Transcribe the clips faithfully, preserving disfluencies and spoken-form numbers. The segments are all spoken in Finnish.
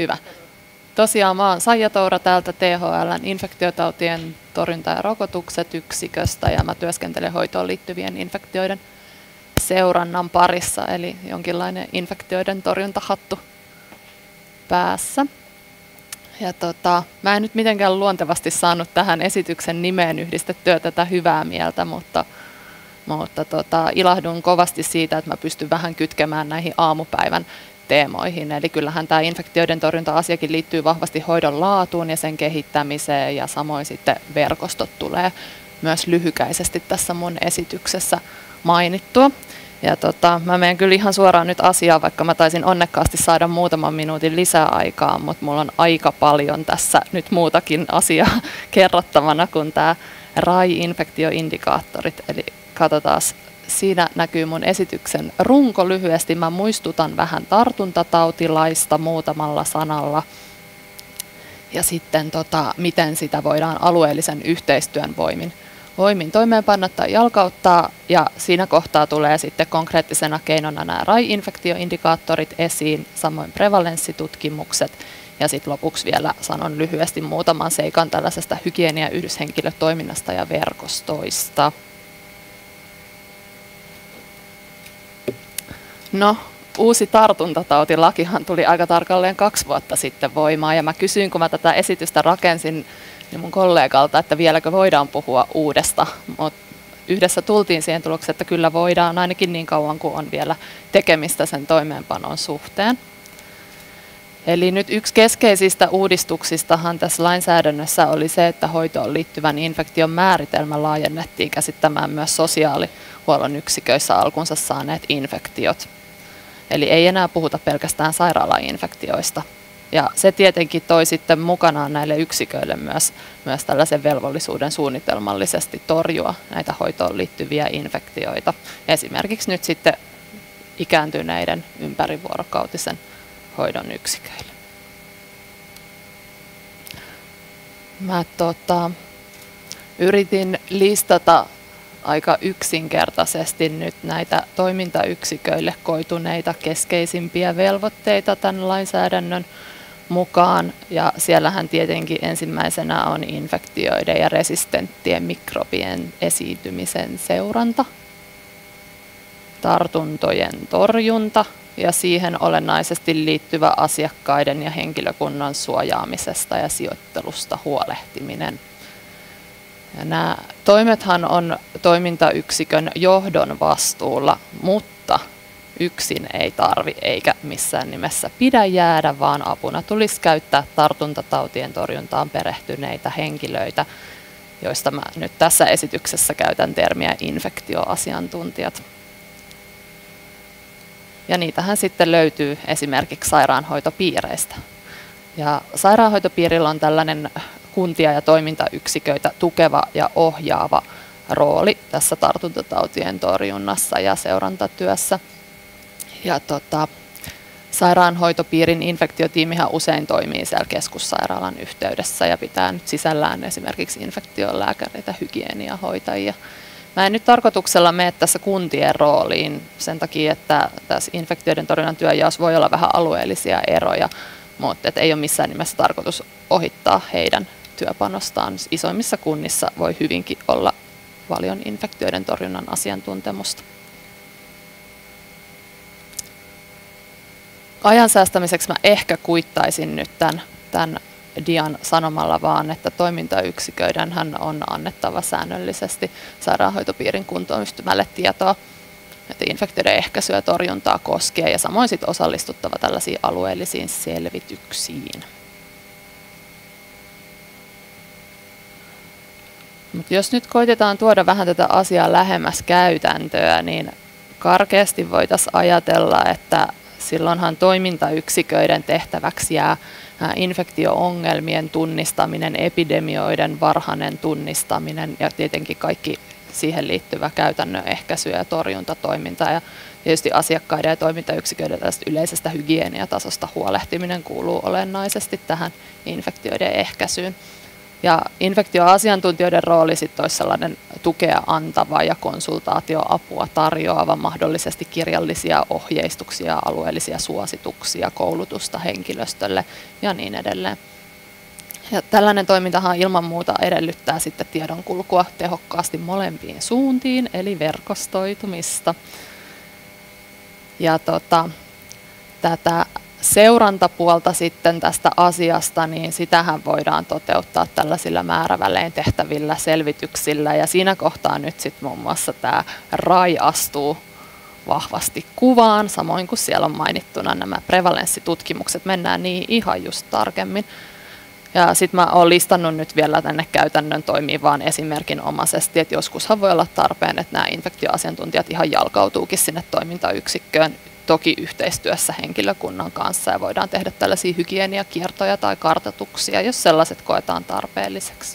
Hyvä. Tosiaan mä oon Saija Toura täältä T H L:n infektiotautien torjunta- ja rokotukset yksiköstä ja mä työskentelen hoitoon liittyvien infektioiden seurannan parissa, eli jonkinlainen infektioiden torjuntahattu päässä. Ja tota, mä en nyt mitenkään luontevasti saanut tähän esityksen nimeen yhdistettyä tätä hyvää mieltä, mutta, mutta tota, ilahdun kovasti siitä, että mä pystyn vähän kytkemään näihin aamupäivän teemoihin. Eli kyllähän tämä infektioiden torjunta-asiakin liittyy vahvasti hoidon laatuun ja sen kehittämiseen, ja samoin sitten verkostot tulee myös lyhykäisesti tässä mun esityksessä mainittua. Ja tota, mä menen kyllä ihan suoraan nyt asiaan, vaikka mä taisin onnekkaasti saada muutaman minuutin lisäaikaa, mutta mulla on aika paljon tässä nyt muutakin asiaa kerrottavana kuin tämä R A I-infektioindikaattorit. Eli katsotaan, siinä näkyy mun esityksen runko lyhyesti. Mä muistutan vähän tartuntatautilaista muutamalla sanalla. Ja sitten tota, miten sitä voidaan alueellisen yhteistyön voimin voimin toimeenpanna tai jalkauttaa, ja siinä kohtaa tulee sitten konkreettisena keinona nämä R A I-infektioindikaattorit esiin, samoin prevalenssitutkimukset, ja sitten lopuksi vielä sanon lyhyesti muutaman seikan tällaisesta hygienia- ja yhdyshenkilötoiminnasta ja verkostoista. No, uusi tartuntatautilakihan tuli aika tarkalleen kaksi vuotta sitten voimaan, ja mä kysyin, kun mä tätä esitystä rakensin, niin mun kollegalta, että vieläkö voidaan puhua uudesta, mutta yhdessä tultiin siihen tulokseen, että kyllä voidaan ainakin niin kauan kuin on vielä tekemistä sen toimeenpanon suhteen. Eli nyt yksi keskeisistä uudistuksistahan tässä lainsäädännössä oli se, että hoitoon liittyvän infektion määritelmä laajennettiin käsittämään myös sosiaalihuollon yksiköissä alkunsa saaneet infektiot. Eli ei enää puhuta pelkästään sairaalainfektioista. Ja se tietenkin toi sitten mukanaan näille yksiköille myös, myös tällaisen velvollisuuden suunnitelmallisesti torjua näitä hoitoon liittyviä infektioita. Esimerkiksi nyt sitten ikääntyneiden ympärivuorokautisen hoidon yksiköille. Mä tota, yritin listata aika yksinkertaisesti nyt näitä toimintayksiköille koituneita keskeisimpiä velvoitteita tämän lainsäädännön mukaan, ja siellähän tietenkin ensimmäisenä on infektioiden ja resistenttien mikrobien esiintymisen seuranta, tartuntojen torjunta ja siihen olennaisesti liittyvä asiakkaiden ja henkilökunnan suojaamisesta ja sijoittelusta huolehtiminen. Ja nämä toimethan on toimintayksikön johdon vastuulla, mutta yksin ei tarvi eikä missään nimessä pidä jäädä, vaan apuna tulisi käyttää tartuntatautien torjuntaan perehtyneitä henkilöitä, joista mä nyt tässä esityksessä käytän termiä infektioasiantuntijat. Ja niitähän sitten löytyy esimerkiksi sairaanhoitopiireistä. Ja sairaanhoitopiirillä on tällainen kuntia ja toimintayksiköitä tukeva ja ohjaava rooli tässä tartuntatautien torjunnassa ja seurantatyössä. Ja tota, sairaanhoitopiirin infektiotiimihän usein toimii siellä keskussairaalan yhteydessä ja pitää nyt sisällään esimerkiksi infektiolääkäreitä, hygieniahoitajia. Mä en nyt tarkoituksella mene tässä kuntien rooliin sen takia, että tässä infektioiden torjunnan työnjaossa voi olla vähän alueellisia eroja, mutta et ei ole missään nimessä tarkoitus ohittaa heidän työpanostaan. Isoimmissa kunnissa voi hyvinkin olla paljon infektioiden torjunnan asiantuntemusta. Ajan säästämiseksi mä ehkä kuittaisin nyt tämän, tämän dian sanomalla vaan, että toimintayksiköidenhän on annettava säännöllisesti sairaanhoitopiirin kuntayhtymälle tietoa, että infektioiden ehkäisyä ja torjuntaa koskee, ja samoin sit osallistuttava tällaisiin alueellisiin selvityksiin. Mut jos nyt koitetaan tuoda vähän tätä asiaa lähemmäs käytäntöä, niin karkeasti voitaisiin ajatella, että silloinhan toimintayksiköiden tehtäväksi jää infektio-ongelmien tunnistaminen, epidemioiden varhainen tunnistaminen ja tietenkin kaikki siihen liittyvä käytännön ehkäisy- ja torjuntatoiminta. Ja tietysti asiakkaiden ja toimintayksiköiden tästä yleisestä hygieniatasosta huolehtiminen kuuluu olennaisesti tähän infektioiden ehkäisyyn. Ja infektioasiantuntijoiden rooli sitten olisi sellainen tukea antava ja konsultaatioapua tarjoava, mahdollisesti kirjallisia ohjeistuksia, alueellisia suosituksia, koulutusta henkilöstölle ja niin edelleen. Ja tällainen toimintahan ilman muuta edellyttää sitten tiedonkulkua tehokkaasti molempiin suuntiin, eli verkostoitumista. Ja tota, tätä seurantapuolta sitten tästä asiasta, niin sitähän voidaan toteuttaa tällaisilla määrävälein tehtävillä selvityksillä. Ja siinä kohtaa nyt sitten muun muassa tämä R A I astuu vahvasti kuvaan, samoin kuin siellä on mainittuna nämä prevalenssitutkimukset. Mennään niihin ihan just tarkemmin. Ja sitten mä oon listannut nyt vielä tänne käytännön toimivaan esimerkinomaisesti, että joskushan voi olla tarpeen, että nämä infektioasiantuntijat ihan jalkautuukin sinne toimintayksikköön, toki yhteistyössä henkilökunnan kanssa, ja voidaan tehdä tällaisia hygieniakiertoja tai kartoituksia, jos sellaiset koetaan tarpeelliseksi.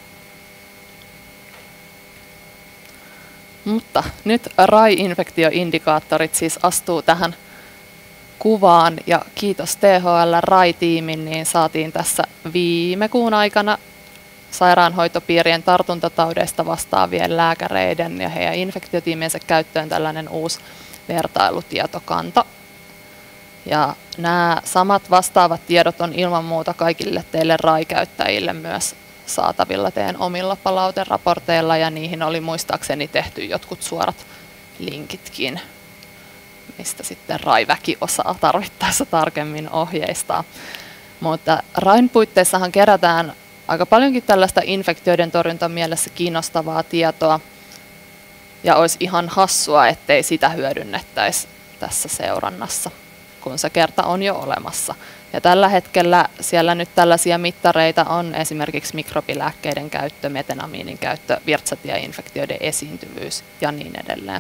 Mutta nyt R A I-infektioindikaattorit siis astuu tähän kuvaan, ja kiitos T H L R A I-tiimin, niin saatiin tässä viime kuun aikana sairaanhoitopiirien tartuntataudeista vastaavien lääkäreiden ja heidän infektiotiimiensä käyttöön tällainen uusi vertailutietokanta. Ja nämä samat vastaavat tiedot on ilman muuta kaikille teille R A I-käyttäjille myös saatavilla teidän omilla palauteraporteilla, ja niihin oli muistaakseni tehty jotkut suorat linkitkin, mistä sitten R A I-väki osaa tarvittaessa tarkemmin ohjeistaa. Mutta R A I:n puitteissahan kerätään aika paljonkin tällaista infektioiden torjuntamielessä kiinnostavaa tietoa, ja olisi ihan hassua, ettei sitä hyödynnettäisi tässä seurannassa, kun se kerta on jo olemassa. Ja tällä hetkellä siellä nyt tällaisia mittareita on esimerkiksi mikrobilääkkeiden käyttö, metenamiinin käyttö, virtsatieinfektioiden esiintyvyys ja niin edelleen.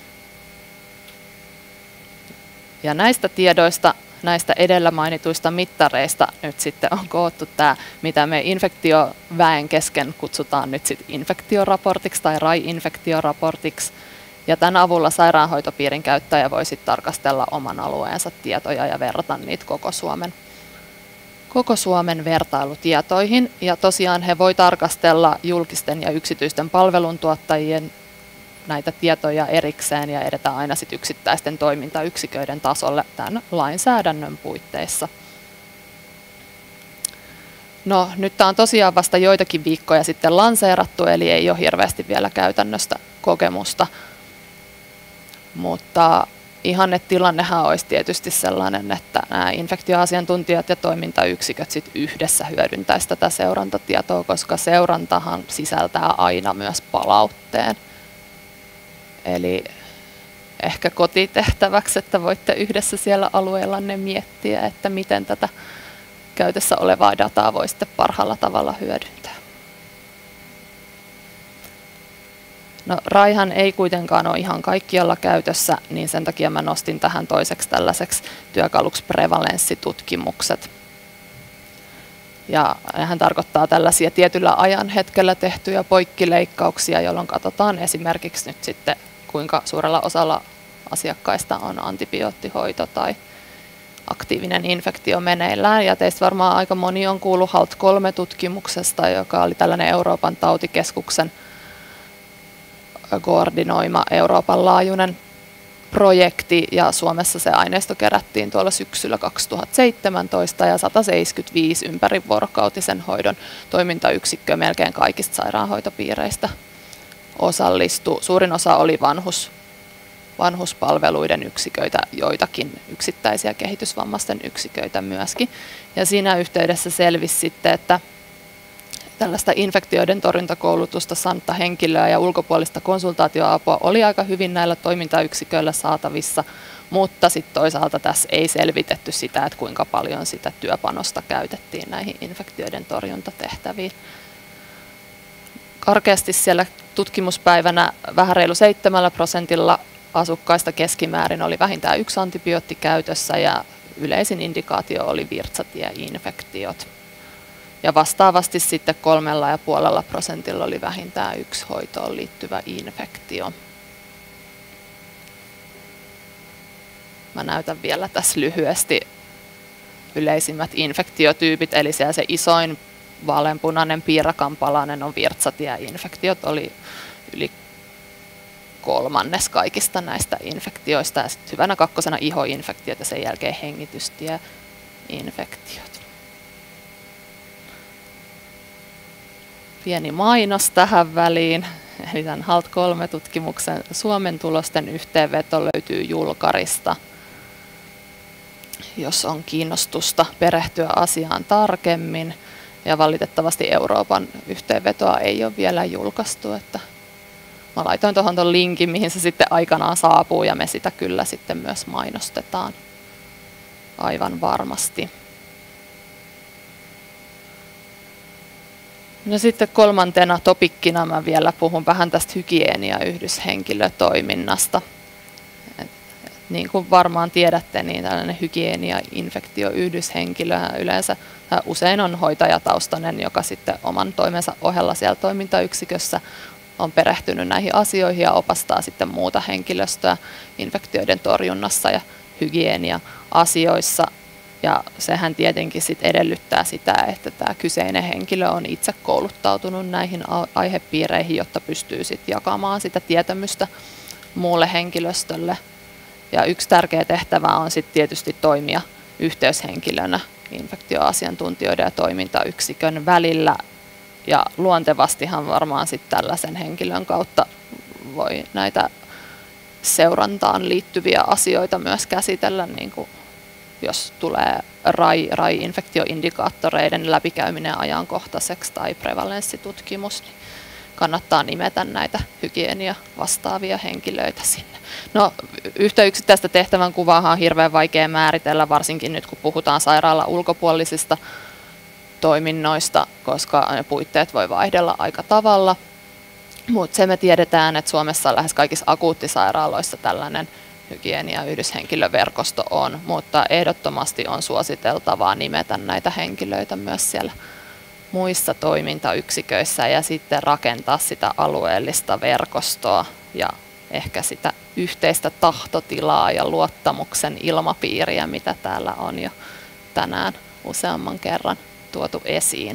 Ja näistä tiedoista, näistä edellä mainituista mittareista nyt sitten on koottu tämä, mitä me infektioväen kesken kutsutaan nyt sitten infektioraportiksi tai R A I-infektioraportiksi. Ja tämän avulla sairaanhoitopiirin käyttäjä voi sitten tarkastella oman alueensa tietoja ja verrata niitä koko Suomen, koko Suomen vertailutietoihin. Ja tosiaan he voi tarkastella julkisten ja yksityisten palveluntuottajien näitä tietoja erikseen ja edetä aina sit yksittäisten toimintayksiköiden tasolle tämän lainsäädännön puitteissa. No, nyt tämä on tosiaan vasta joitakin viikkoja sitten lanseerattu, eli ei ole hirveästi vielä käytännöstä kokemusta. Mutta ihannetilannehan olisi tietysti sellainen, että nämä infektioasiantuntijat ja toimintayksiköt sit yhdessä hyödyntäisivät tätä seurantatietoa, koska seurantahan sisältää aina myös palautteen. Eli ehkä kotitehtäväksi, että voitte yhdessä siellä alueellanne miettiä, että miten tätä käytössä olevaa dataa voisitte parhaalla tavalla hyödyntää. No, R A Ihan ei kuitenkaan ole ihan kaikkialla käytössä, niin sen takia mä nostin tähän toiseksi tällaiseksi työkaluksi prevalenssitutkimukset. Ja hän tarkoittaa tällaisia tietyllä ajan hetkellä tehtyjä poikkileikkauksia, jolloin katsotaan esimerkiksi nyt sitten, kuinka suurella osalla asiakkaista on antibioottihoito tai aktiivinen infektio meneillään. Ja teistä varmaan aika moni on kuullut H A L T kolme -tutkimuksesta, joka oli tällainen Euroopan tautikeskuksen koordinoima Euroopan laajuinen projekti, ja Suomessa se aineisto kerättiin tuolla syksyllä kaksituhattaseitsemäntoista, ja sata seitsemänkymmentäviisi ympärivuorokautisen hoidon toimintayksikköä melkein kaikista sairaanhoitopiireistä osallistui. Suurin osa oli vanhus, vanhuspalveluiden yksiköitä, joitakin yksittäisiä kehitysvammaisten yksiköitä myöskin. Ja siinä yhteydessä selvisi sitten, että tällaista infektioiden torjuntakoulutusta saanutta henkilöä ja ulkopuolista konsultaatioapua oli aika hyvin näillä toimintayksiköillä saatavissa, mutta sitten toisaalta tässä ei selvitetty sitä, että kuinka paljon sitä työpanosta käytettiin näihin infektioiden torjuntatehtäviin. Karkeasti siellä tutkimuspäivänä vähän reilu seitsemällä prosentilla asukkaista keskimäärin oli vähintään yksi antibiootti käytössä, ja yleisin indikaatio oli virtsatieinfektiot. Ja vastaavasti sitten kolmella ja puolella prosentilla oli vähintään yksi hoitoon liittyvä infektio. Mä näytän vielä tässä lyhyesti yleisimmät infektiotyypit, eli siellä se isoin vaaleanpunainen piirakanpalainen on virtsatieinfektiot, oli yli kolmannes kaikista näistä infektioista. Ja sitten hyvänä kakkosena ihoinfektiot ja sen jälkeen hengitystieinfektiot. Pieni mainos tähän väliin. Eli tämän H A L T kolme-tutkimuksen Suomen tulosten yhteenveto löytyy Julkarista, jos on kiinnostusta perehtyä asiaan tarkemmin. Ja valitettavasti Euroopan yhteenvetoa ei ole vielä julkaistu. Että mä laitoin tuohon tuon linkin, mihin se sitten aikanaan saapuu, ja me sitä kyllä sitten myös mainostetaan aivan varmasti. No sitten kolmantena topikkina mä vielä puhun vähän tästä hygienia-yhdyshenkilötoiminnasta. Et, et niin kuin varmaan tiedätte, niin tällainen hygienia-infektio-yhdyshenkilö yleensä usein on hoitajataustainen, joka sitten oman toimensa ohella siellä toimintayksikössä on perehtynyt näihin asioihin ja opastaa sitten muuta henkilöstöä infektioiden torjunnassa ja hygienia-asioissa. Ja sehän tietenkin sit edellyttää sitä, että tämä kyseinen henkilö on itse kouluttautunut näihin aihepiireihin, jotta pystyy sit jakamaan sitä tietämystä muulle henkilöstölle. Ja yksi tärkeä tehtävä on sit tietysti toimia yhteyshenkilönä infektioasiantuntijoiden ja toimintayksikön välillä. Ja luontevastihan varmaan sit tällaisen henkilön kautta voi näitä seurantaan liittyviä asioita myös käsitellä, niin kuin jos tulee R A I, R A I-infektioindikaattoreiden läpikäyminen ajankohtaiseksi tai prevalenssitutkimus, niin kannattaa nimetä näitä hygienia vastaavia henkilöitä sinne. No, yhtä yksittäistä tehtävän kuvaa on hirveän vaikea määritellä, varsinkin nyt kun puhutaan sairaalan ulkopuolisista toiminnoista, koska ne puitteet voi vaihdella aika tavalla. Mutta se me tiedetään, että Suomessa lähes kaikissa akuuttisairaaloissa tällainen hygienia-yhdyshenkilöverkosto on, mutta ehdottomasti on suositeltavaa nimetä näitä henkilöitä myös siellä muissa toimintayksiköissä ja sitten rakentaa sitä alueellista verkostoa ja ehkä sitä yhteistä tahtotilaa ja luottamuksen ilmapiiriä, mitä täällä on jo tänään useamman kerran tuotu esiin.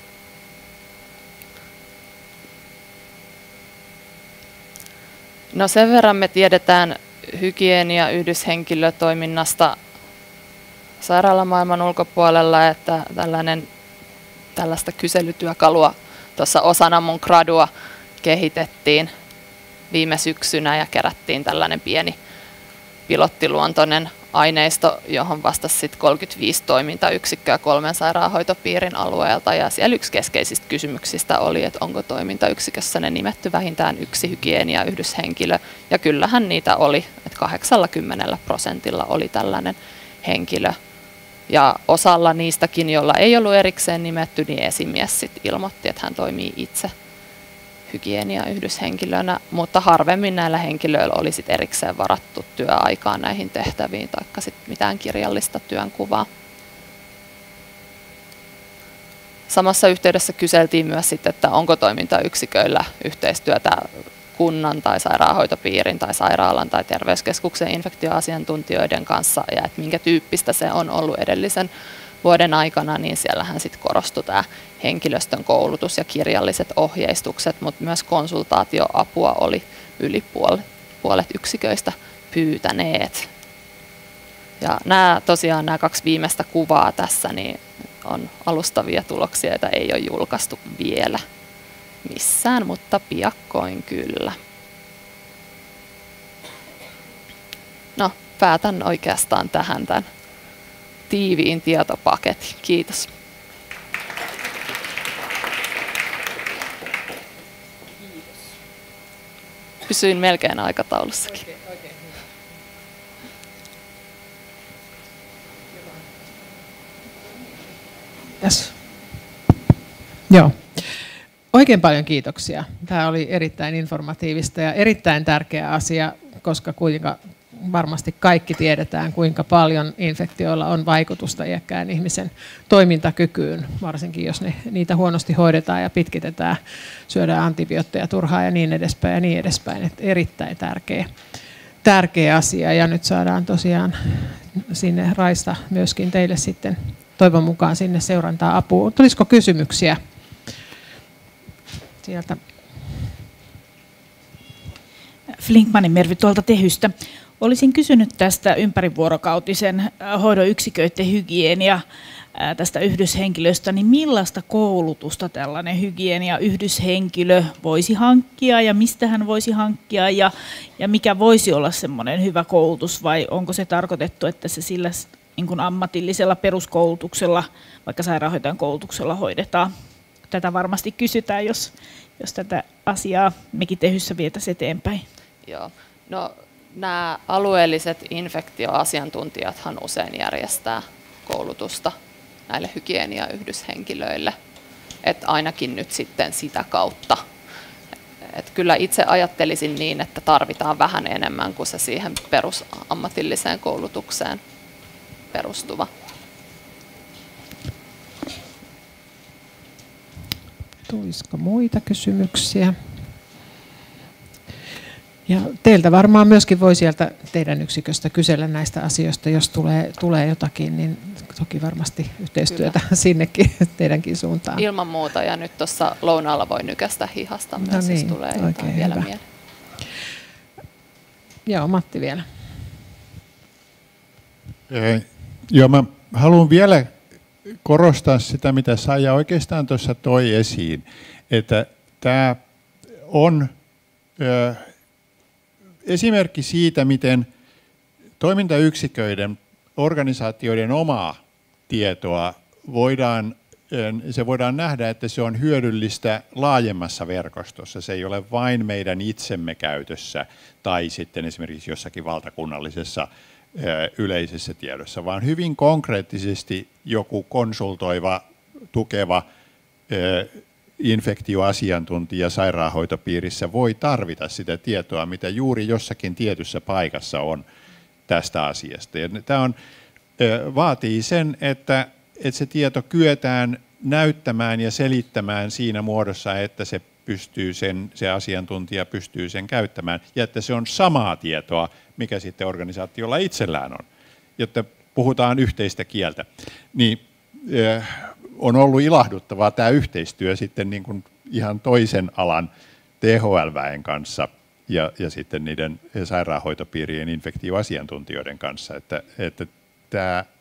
No sen verran me tiedetään hygienia-yhdyshenkilötoiminnasta sairaalamaailman ulkopuolella, että tällainen, tällaista kyselytyökalua tuossa osana mun gradua kehitettiin viime syksynä ja kerättiin tällainen pieni pilottiluontoinen aineisto, johon vastasi sitten kolmekymmentäviisi toimintayksikköä kolmen sairaanhoitopiirin alueelta. Ja siellä yksi keskeisistä kysymyksistä oli, että onko toimintayksikössä ne nimetty vähintään yksi hygienia-yhdyshenkilö. Ja kyllähän niitä oli, että kahdeksankymmentä prosentilla oli tällainen henkilö. Ja osalla niistäkin, joilla ei ollut erikseen nimetty, niin esimies sit ilmoitti, että hän toimii itse hygienia-yhdyshenkilönä, mutta harvemmin näillä henkilöillä oli sit erikseen varattu työaikaa näihin tehtäviin tai sit mitään kirjallista työnkuvaa. Samassa yhteydessä kyseltiin myös, sit, että onko toimintayksiköillä yhteistyötä kunnan tai sairaanhoitopiirin tai sairaalan tai terveyskeskuksen infektioasiantuntijoiden kanssa ja että minkä tyyppistä se on ollut edellisen vuoden aikana, niin siellähän sitten korostui tämä henkilöstön koulutus ja kirjalliset ohjeistukset, mutta myös konsultaatioapua oli yli puolet, puolet yksiköistä pyytäneet. Ja nämä, tosiaan nämä kaksi viimeistä kuvaa tässä niin on alustavia tuloksia, joita ei ole julkaistu vielä missään, mutta piakkoin kyllä. No, päätän oikeastaan tähän tämän tiiviin tietopaketin. Kiitos. Pysyin melkein aikataulussakin. Oikein, oikein hyvä. Yes. Joo. Oikein paljon kiitoksia. Tämä oli erittäin informatiivista ja erittäin tärkeä asia, koska kuinka varmasti kaikki tiedetään, kuinka paljon infektioilla on vaikutusta iäkkään ihmisen toimintakykyyn, varsinkin jos ne, niitä huonosti hoidetaan ja pitkitetään, syödään antibiootteja turhaan ja niin edespäin ja niin edespäin. Että erittäin tärkeä, tärkeä asia ja nyt saadaan tosiaan sinne Raista myöskin teille sitten toivon mukaan sinne seurantaa apua. Tulisiko kysymyksiä sieltä? Flinkmanin Mervi tuolta Tehystä. Olisin kysynyt tästä ympärivuorokautisen hoidon yksiköiden hygienia tästä yhdyshenkilöstä, niin millaista koulutusta tällainen hygienia-yhdyshenkilö voisi hankkia ja mistä hän voisi hankkia ja, ja mikä voisi olla semmoinen hyvä koulutus vai onko se tarkoitettu, että se sillä niin kuin ammatillisella peruskoulutuksella, vaikka sairaanhoitajan koulutuksella hoidetaan? Tätä varmasti kysytään, jos, jos tätä asiaa mekin Tehyssä vietäisiin eteenpäin. Joo. No, nämä alueelliset infektioasiantuntijathan usein järjestää koulutusta näille hygienia-yhdyshenkilöille, että ainakin nyt sitten sitä kautta. Et kyllä itse ajattelisin niin, että tarvitaan vähän enemmän kuin se siihen perusammatilliseen koulutukseen perustuva. Tulisiko muita kysymyksiä? Ja teiltä varmaan myöskin voi sieltä teidän yksiköstä kysellä näistä asioista, jos tulee, tulee jotakin, niin toki varmasti yhteistyötä Kyllä. sinnekin teidänkin suuntaan. Ilman muuta, ja nyt tuossa lounaalla voi nykästä hihasta myös, no niin, jos tulee jotain vielä mieleen. Joo, Matti vielä. Eh, joo, mä haluan vielä korostaa sitä, mitä Saija oikeastaan tuossa toi esiin, että tämä on ö, esimerkki siitä, miten toimintayksiköiden, organisaatioiden omaa tietoa voidaan, se voidaan nähdä, että se on hyödyllistä laajemmassa verkostossa. Se ei ole vain meidän itsemme käytössä tai sitten esimerkiksi jossakin valtakunnallisessa yleisessä tiedossa, vaan hyvin konkreettisesti joku konsultoiva, tukeva infektioasiantuntija sairaanhoitopiirissä voi tarvita sitä tietoa, mitä juuri jossakin tietyssä paikassa on tästä asiasta. Ja tämä on, vaatii sen, että, että se tieto kyetään näyttämään ja selittämään siinä muodossa, että se, pystyy sen, se asiantuntija pystyy sen käyttämään, ja että se on samaa tietoa, mikä sitten organisaatiolla itsellään on, jotta puhutaan yhteistä kieltä. Niin, on ollut ilahduttavaa tämä yhteistyö sitten niin kuin ihan toisen alan T H L-väen kanssa ja, ja sitten niiden sairaanhoitopiirien infektioasiantuntijoiden kanssa, että, että tämä ää,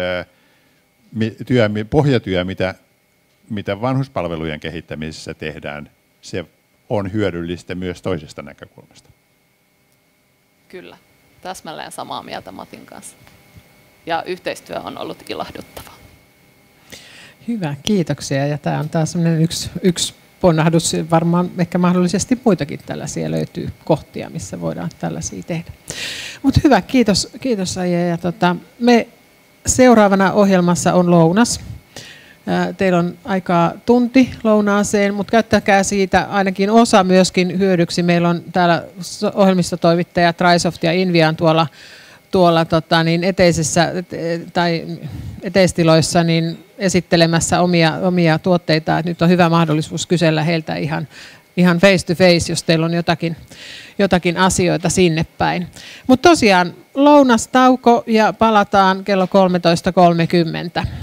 työ, pohjatyö, mitä, mitä vanhuspalvelujen kehittämisessä tehdään, se on hyödyllistä myös toisesta näkökulmasta. Kyllä, täsmälleen samaa mieltä Matin kanssa. Ja yhteistyö on ollut ilahduttavaa. Hyvä, kiitoksia. Ja tämä on taas yksi, yksi ponnahdus. Varmaan ehkä mahdollisesti muitakin tällaisia löytyy kohtia, missä voidaan tällaisia tehdä. Mutta hyvä, kiitos, kiitos Aija. Ja tota, me seuraavana ohjelmassa on lounas. Teillä on aikaa tunti lounaaseen, mutta käyttäkää siitä ainakin osa myöskin hyödyksi. Meillä on täällä ohjelmistotoimittaja Trisoft ja Invian tuolla, tuolla tota, niin eteisessä, tai eteistiloissa niin esittelemässä omia, omia tuotteita. Et nyt on hyvä mahdollisuus kysellä heiltä ihan, ihan face to face, jos teillä on jotakin, jotakin asioita sinne päin. Mutta tosiaan lounastauko ja palataan kello kolmetoista kolmekymmentä.